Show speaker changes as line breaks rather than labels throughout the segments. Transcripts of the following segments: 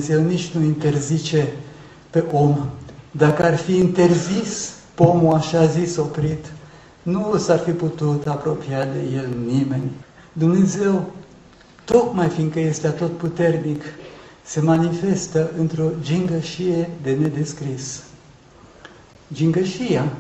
Dumnezeu nici nu interzice pe om. Dacă ar fi interzis pomul așa zis oprit, nu s-ar fi putut apropia de el nimeni. Dumnezeu, tocmai fiindcă este atotputernic, se manifestă într-o gingășie de nedescris. Gingășia,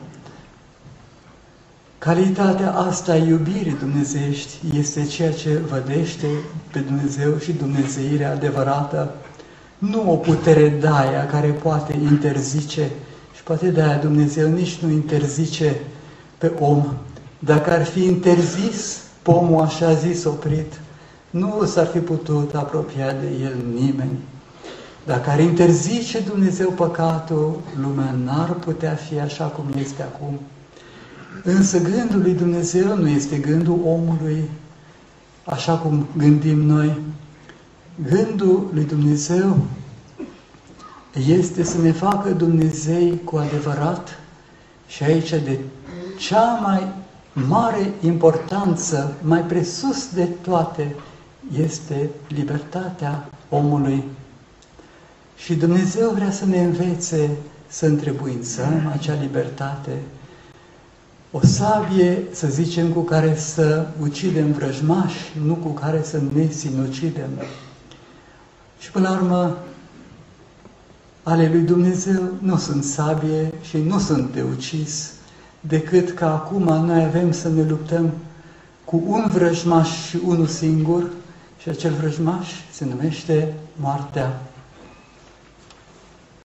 calitatea asta a iubirii dumnezeiești, este ceea ce vădește pe Dumnezeu și dumnezeirea adevărată, nu o putere de-aia care poate interzice, și poate de-aia Dumnezeu nici nu interzice pe om. Dacă ar fi interzis pomul așa zis oprit, nu s-ar fi putut apropia de el nimeni. Dacă ar interzice Dumnezeu păcatul, lumea n-ar putea fi așa cum este acum. Însă gândul lui Dumnezeu nu este gândul omului, așa cum gândim noi. Gândul lui Dumnezeu este să ne facă Dumnezei cu adevărat, și aici de cea mai mare importanță, mai presus de toate, este libertatea omului. Și Dumnezeu vrea să ne învețe să întrebuințăm acea libertate. O sabie, să zicem, cu care să ucidem vrăjmași, nu cu care să ne sinucidem. Și până la urmă, ale lui Dumnezeu nu sunt sabie și nu sunt de ucis, decât că acum noi avem să ne luptăm cu un vrăjmaș și unul singur, și acel vrăjmaș se numește moartea.